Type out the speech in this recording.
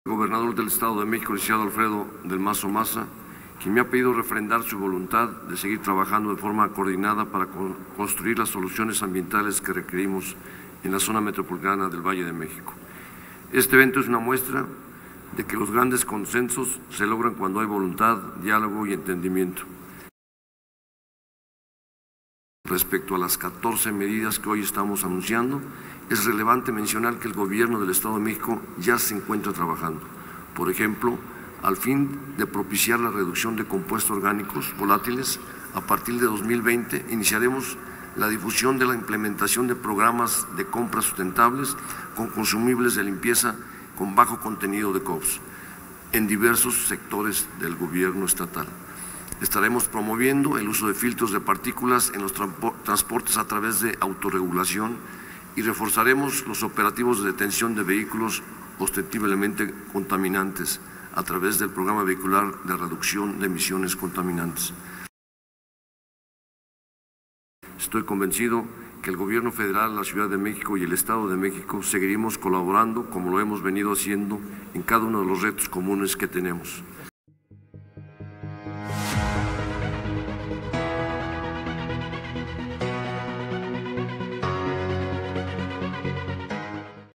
Gobernador del Estado de México, licenciado Alfredo del Mazo Maza, quien me ha pedido refrendar su voluntad de seguir trabajando de forma coordinada para construir las soluciones ambientales que requerimos en la zona metropolitana del Valle de México. Este evento es una muestra de que los grandes consensos se logran cuando hay voluntad, diálogo y entendimiento. Respecto a las 14 medidas que hoy estamos anunciando, es relevante mencionar que el Gobierno del Estado de México ya se encuentra trabajando. Por ejemplo, al fin de propiciar la reducción de compuestos orgánicos volátiles, a partir de 2020 iniciaremos la difusión de la implementación de programas de compras sustentables con consumibles de limpieza con bajo contenido de COFS en diversos sectores del gobierno estatal. Estaremos promoviendo el uso de filtros de partículas en los transportes a través de autorregulación y reforzaremos los operativos de detención de vehículos ostensiblemente contaminantes a través del programa vehicular de reducción de emisiones contaminantes. Estoy convencido que el Gobierno federal, la Ciudad de México y el Estado de México seguiremos colaborando como lo hemos venido haciendo en cada uno de los retos comunes que tenemos.